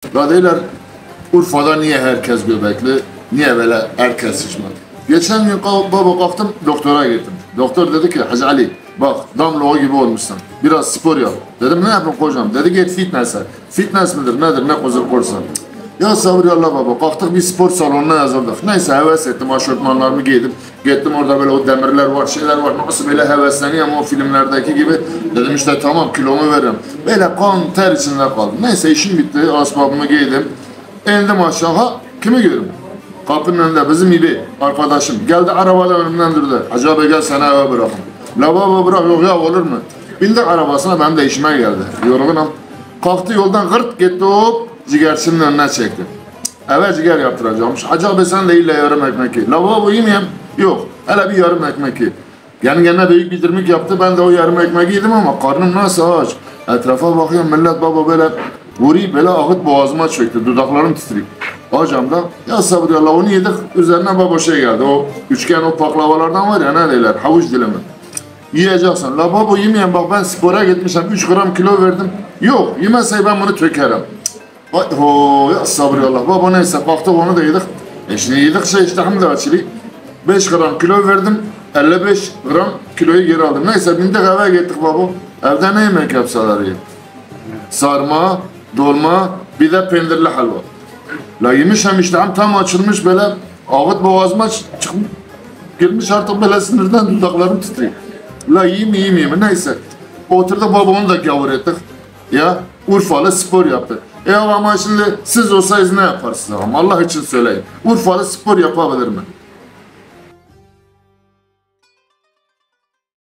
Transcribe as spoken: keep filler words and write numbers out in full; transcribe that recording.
La deyirler, Urfa'da niye herkes göbekli, niye böyle herkes şişman? Geçen gün baba kalktım, doktora gittim. Doktor dedi ki, Hacı Ali, bak damla gibi olmuşsun, biraz spor yap. Dedim ne yapayım kocam? Dedi git fitness'e. Fitness midir nedir, ne kozur korsan? Ya sabır Allah baba, kalktık bir spor salonuna yazıldık. Neyse heves ettim, aşortmanlarımı giydim. Gittim orada böyle o demirler var, şeyler var. Nasıl böyle hevesleniyorum o filmlerdeki gibi. Dedim işte tamam kilomu veririm. Böyle kan ter içinde kaldım. Neyse işim bitti, asbabımı giydim. İndim aşağı, kimi görüyorum? Kapının önünde bizim İbi, arkadaşım. Geldi arabayla önümden durdu. Hacı abi gel seni eve bırakın. La baba bırak, yok ya olur mu? Bindik arabasına, benim de işime geldi. Yorgunum. Kalktı yoldan gırt gitti hop. Ciğerçinin önüne çekti. Eve ciğer yaptıracakmış. Hacı abi sen de illa yarım ekmek ye. La baba yemeyeyim. Yok. Hele bir yarım ekmek ye. Yani gene büyük bir dirmik yaptı. Ben de o yarım ekmeği yedim ama karnım nasıl aç. Etrafa bakıyorum millet baba böyle vuruyor böyle ağıt boğazıma çöktü. Dudaklarım titriyor. Hocam da ya sabır Allah onu yedik. Üzerine baba şey geldi. O üçgen o baklavalardan var ya ne derler. Havuç dilimi. Yiyeceksin. La baba yemeyeyim bak ben spora gitmişim. üç gram kilo verdim. Yok yemezse ben bunu tökerim. Vay ho ya sabır Allah. Baba neyse baktık onu da yedik. E şimdi yedik şey işte hem de açılıyor. beş gram kilo verdim. elli beş gram kiloyu geri aldım. Neyse bindik eve gittik baba. Evde ne yemek yapsalar ya? Sarma, dolma, bir de peynirli helva. La yemişim işte hem tam açılmış böyle ağıt boğazıma çıkmış. Girmiş artık böyle sinirden dudaklarım titriyor. La yiyeyim yiyeyim yiyeyim neyse. Oturduk babamı da gavur ettik. Ya Urfalı spor yaptı. E ama şimdi siz olsaydınız ne yaparsınız ama Allah için söyleyin. Urfalı spor yapabilir mi?